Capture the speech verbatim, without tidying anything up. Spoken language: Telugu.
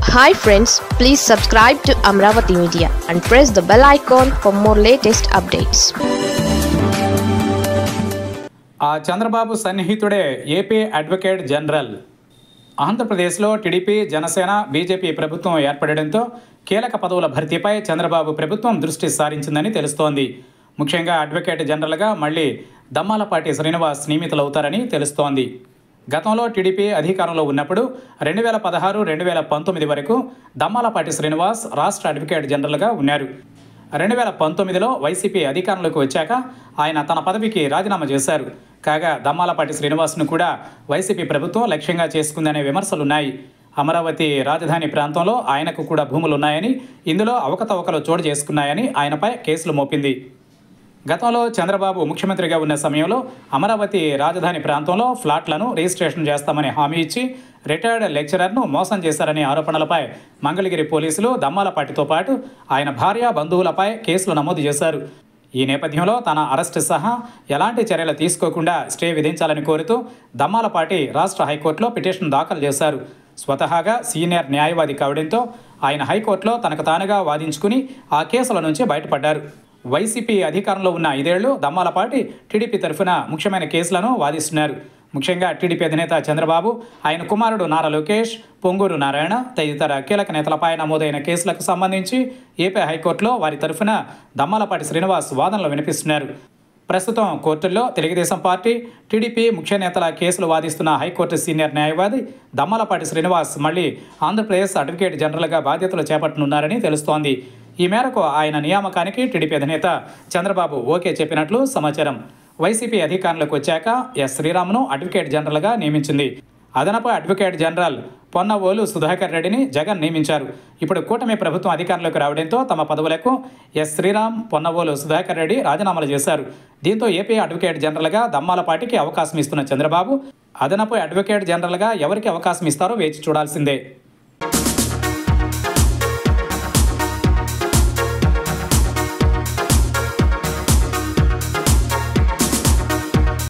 Hi friends, please subscribe to Amravati Media and press the bell icon for more latest updates. ఆ చంద్రబాబు సన్నిహితుడే ఏపీ అడ్వకేట్ జనరల్. ఆంధ్రప్రదేశ్లో టీడీపీ, జనసేన, బీజేపీ ప్రభుత్వం ఏర్పడడంతో కీలక పదవుల భర్తీపై చంద్రబాబు ప్రభుత్వం దృష్టి సారించిందని తెలుస్తోంది. ముఖ్యంగా అడ్వకేట్ జనరల్గా మళ్లీ దమ్మాలపాటి శ్రీనివాస్ నియమితులవుతారని తెలుస్తోంది. గతంలో టీడీపీ అధికారంలో ఉన్నప్పుడు రెండు వేల పదహారు రెండు వేల పంతొమ్మిది వరకు దమ్మాలపాటి శ్రీనివాస్ రాష్ట్ర అడ్వకేట్ జనరల్గా ఉన్నారు. రెండు వేల పంతొమ్మిదిలో వైసీపీ అధికారంలోకి వచ్చాక ఆయన తన పదవికి రాజీనామా చేశారు. కాగా దమ్మాలపాటి శ్రీనివాస్ను కూడా వైసీపీ ప్రభుత్వం లక్ష్యంగా చేసుకుందనే విమర్శలున్నాయి. అమరావతి రాజధాని ప్రాంతంలో ఆయనకు కూడా భూములున్నాయని, ఇందులో అవకతవకలు చోటు చేసుకున్నాయని ఆయనపై కేసులు మోపింది. గతంలో చంద్రబాబు ముఖ్యమంత్రిగా ఉన్న సమయంలో అమరావతి రాజధాని ప్రాంతంలో ఫ్లాట్లను రిజిస్ట్రేషన్ చేస్తామని హామీ ఇచ్చి రిటైర్డ్ లెక్చరర్ను మోసం చేశారనే ఆరోపణలపై మంగళగిరి పోలీసులు దమ్మాలపాటితో పాటు ఆయన భార్య, బంధువులపై కేసులు నమోదు చేశారు. ఈ నేపథ్యంలో తన అరెస్టు సహా ఎలాంటి చర్యలు తీసుకోకుండా స్టే విధించాలని కోరుతూ దమ్మాలపాటి రాష్ట్ర హైకోర్టులో పిటిషన్ దాఖలు చేశారు. స్వతహాగా సీనియర్ న్యాయవాది కావడంతో ఆయన హైకోర్టులో తనకు తానుగా వాదించుకుని ఆ కేసుల నుంచి బయటపడ్డారు. వైసీపీ అధికారంలో ఉన్న ఐదేళ్లు దమ్మాలపాటి టీడీపీ తరఫున ముఖ్యమైన కేసులను వాదిస్తున్నారు. ముఖ్యంగా టీడీపీ అధినేత చంద్రబాబు, ఆయన కుమారుడు నారా లోకేష్, పొంగూరు నారాయణ తదితర కీలక నేతలపై నమోదైన కేసులకు సంబంధించి ఏపీ హైకోర్టులో వారి తరఫున దమ్మాలపాటి శ్రీనివాస్ వాదనలు వినిపిస్తున్నారు. ప్రస్తుతం కోర్టుల్లో తెలుగుదేశం పార్టీ, టీడీపీ ముఖ్య నేతల కేసులు వాదిస్తున్న హైకోర్టు సీనియర్ న్యాయవాది దమ్మాలపాటి శ్రీనివాస్ మళ్లీ ఆంధ్రప్రదేశ్ అడ్వకేట్ జనరల్గా బాధ్యతలు చేపట్టనున్నారని తెలుస్తోంది. ఈ మేరకు ఆయన నియామకానికి టీడీపీ అధినేత చంద్రబాబు ఓకే చెప్పినట్లు సమాచారం. వైసీపీ అధికారంలోకి వచ్చాక ఎస్ శ్రీరామ్ను అడ్వకేట్ జనరల్గా నియమించింది. అదనపు అడ్వకేట్ జనరల్ పొన్నవోలు సుధాకర్ రెడ్డిని జగన్ నియమించారు. ఇప్పుడు కూటమి ప్రభుత్వం అధికారంలోకి రావడంతో తమ పదవులకు ఎస్ శ్రీరామ్, పొన్నవోలు సుధాకర్ రెడ్డి రాజీనామాలు చేశారు. దీంతో ఏపీ అడ్వకేట్ జనరల్గా దమ్మాలపాటికి అవకాశం ఇస్తున్న చంద్రబాబు అదనపు అడ్వకేట్ జనరల్గా ఎవరికి అవకాశం ఇస్తారో వేచి చూడాల్సిందే.